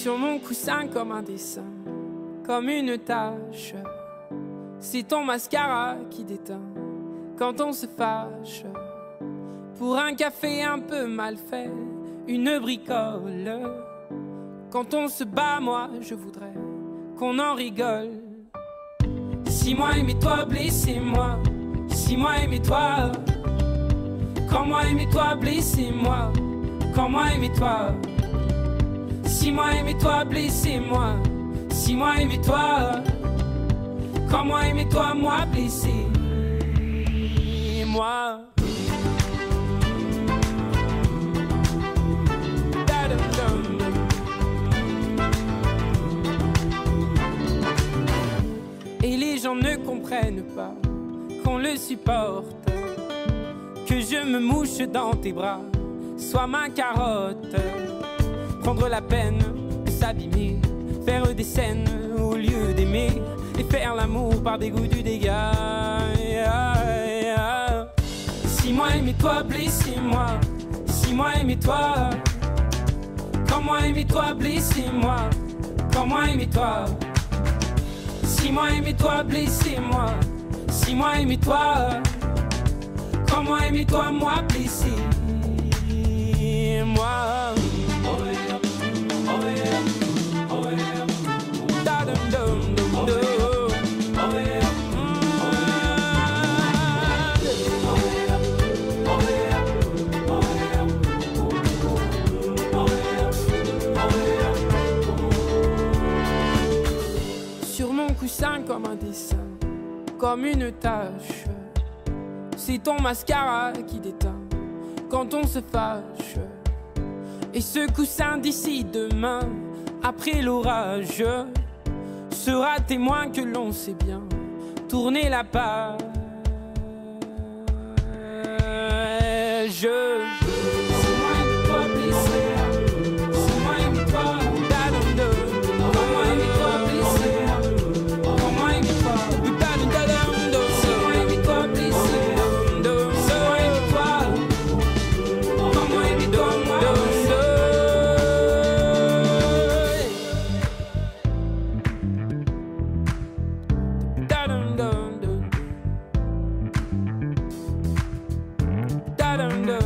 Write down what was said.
Sur mon coussin comme un dessin, comme une tache. C'est ton mascara qui déteint quand on se fâche. Pour un café un peu mal fait, une bricole. Quand on se bat, moi je voudrais qu'on en rigole. Si moi aimais-toi, blessez-moi. Si moi aimais-toi. Quand moi aimais-toi, blessez-moi. Quand moi aimais-toi. Si moi aimais-toi, blessez-moi. Si moi aimais-toi. Quand moi aimais-toi, moi blessez-moi. Et les gens ne comprennent pas qu'on le supporte, que je me mouche dans tes bras, sois ma carotte. Prendre la peine de s'abîmer, faire des scènes au lieu d'aimer, et faire l'amour par dégoût du dégât. Si moi aimais-toi, blessez-moi. Si moi aimais-toi. Quand moi aimais-toi, blessez-moi. Quand moi aimais-toi. Si moi aimais-toi, blessez-moi. Si moi aimais-toi. Quand moi aimais-toi, moi blessez-moi. Sur mon coussin comme un dessin, comme une tache. C'est ton mascara qui déteint quand on se fâche. Et ce coussin d'ici demain, après l'orage, sera témoin que l'on sait bien tourner la page. I don't know.